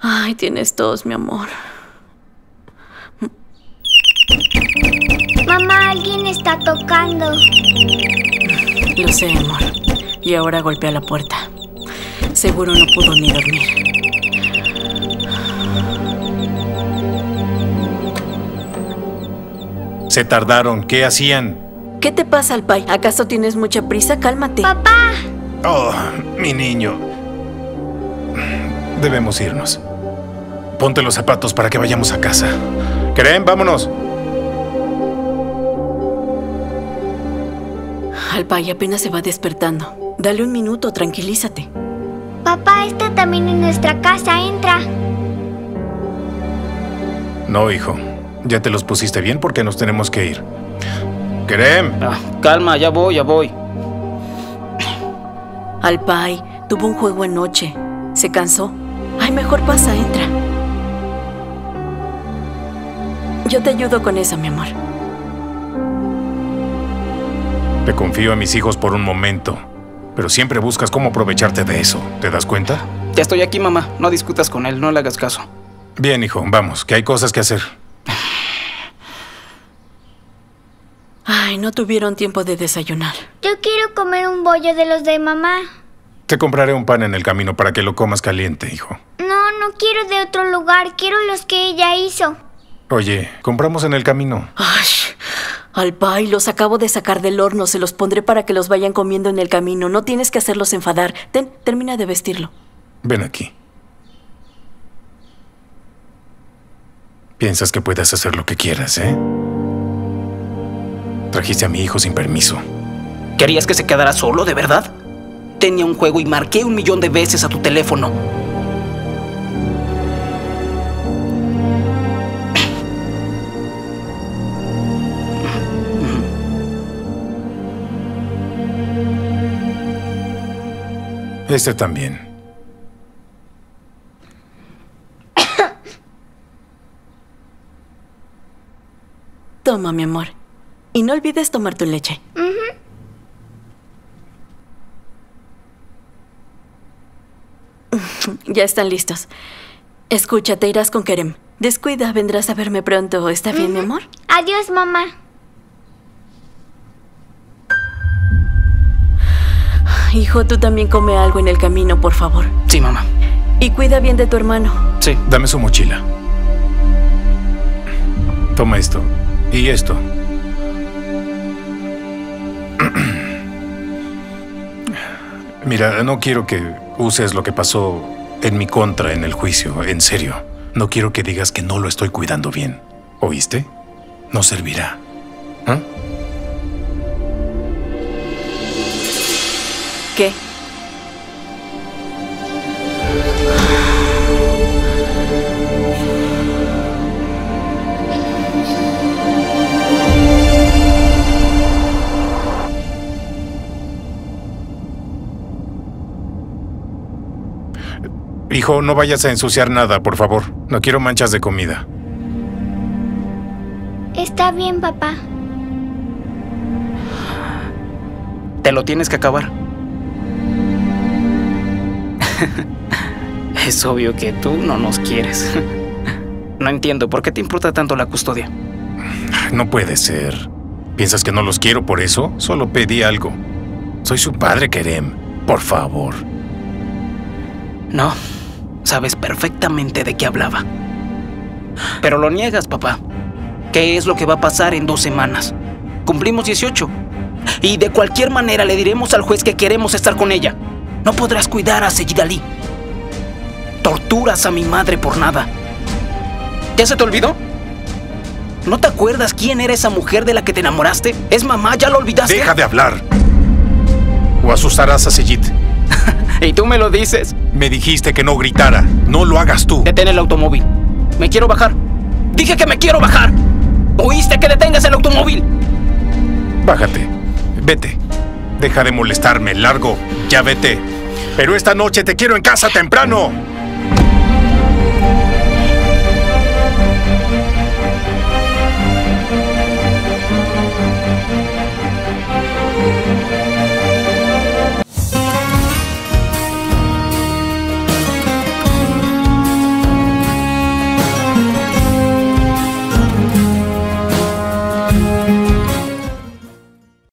Ay, tienes tos, mi amor. Mamá, alguien está tocando. Lo sé, amor. Y ahora golpea la puerta. Seguro no pudo ni dormir. Se tardaron. ¿Qué hacían? ¿Qué te pasa, Alpay? ¿Acaso tienes mucha prisa? Cálmate. ¡Papá! Oh, mi niño. Debemos irnos. Ponte los zapatos para que vayamos a casa. Kerem, vámonos. Alpay apenas se va despertando. Dale un minuto, tranquilízate. Papá, está también en nuestra casa, entra. No, hijo. Ya te los pusiste bien porque nos tenemos que ir. Kerem. Calma, ya voy. Alpay tuvo un juego anoche. ¿Se cansó? Ay, mejor pasa, entra. Yo te ayudo con eso, mi amor. Te confío a mis hijos por un momento, pero siempre buscas cómo aprovecharte de eso. ¿Te das cuenta? Ya estoy aquí, mamá. No discutas con él, no le hagas caso. Bien, hijo, vamos, que hay cosas que hacer. Ay, no tuvieron tiempo de desayunar. Yo quiero comer un bollo de los de mamá. Te compraré un pan en el camino para que lo comas caliente, hijo. No quiero de otro lugar. Quiero los que ella hizo. Oye, compramos en el camino. Ay, Alpay, los acabo de sacar del horno. Se los pondré para que los vayan comiendo en el camino. No tienes que hacerlos enfadar. Termina de vestirlo. Ven aquí. Piensas que puedes hacer lo que quieras, ¿eh? Trajiste a mi hijo sin permiso. ¿Querías que se quedara solo, de verdad? Tenía un juego y marqué 1.000.000 de veces a tu teléfono. Este también. Toma, mi amor. Y no olvides tomar tu leche. Ya están listos. Escucha, te irás con Kerem. Descuida, vendrás a verme pronto. ¿Está bien, mi amor? Adiós, mamá. Hijo, tú también come algo en el camino, por favor. Sí, mamá. Y cuida bien de tu hermano. Sí. Dame su mochila. Toma esto. Y esto. Mira, no quiero que uses lo que pasó en mi contra en el juicio. En serio. No quiero que digas que no lo estoy cuidando bien. ¿Oíste? No servirá. ¿Ah? ¿Qué? Hijo, no vayas a ensuciar nada, por favor. No quiero manchas de comida. Está bien, papá. Te lo tienes que acabar. Es obvio que tú no nos quieres. No entiendo, ¿por qué te importa tanto la custodia? No puede ser. ¿Piensas que no los quiero por eso? Solo pedí algo. Soy su padre, Kerem. Por favor. No, sabes perfectamente de qué hablaba. Pero lo niegas, papá. ¿Qué es lo que va a pasar en 2 semanas? Cumplimos 18. Y de cualquier manera le diremos al juez que queremos estar con ella. No podrás cuidar a Seyid Ali. Torturas a mi madre por nada. ¿Ya se te olvidó? ¿No te acuerdas quién era esa mujer de la que te enamoraste? ¿Es mamá? ¿Ya lo olvidaste? ¡Deja de hablar! O asustarás a Seyid. ¿Y tú me lo dices? Me dijiste que no gritara. No lo hagas tú. Detén el automóvil. Me quiero bajar. Dije que me quiero bajar. ¿Oíste que detengas el automóvil? Bájate. Vete. Deja de molestarme. Largo. Ya vete. Pero esta noche te quiero en casa temprano.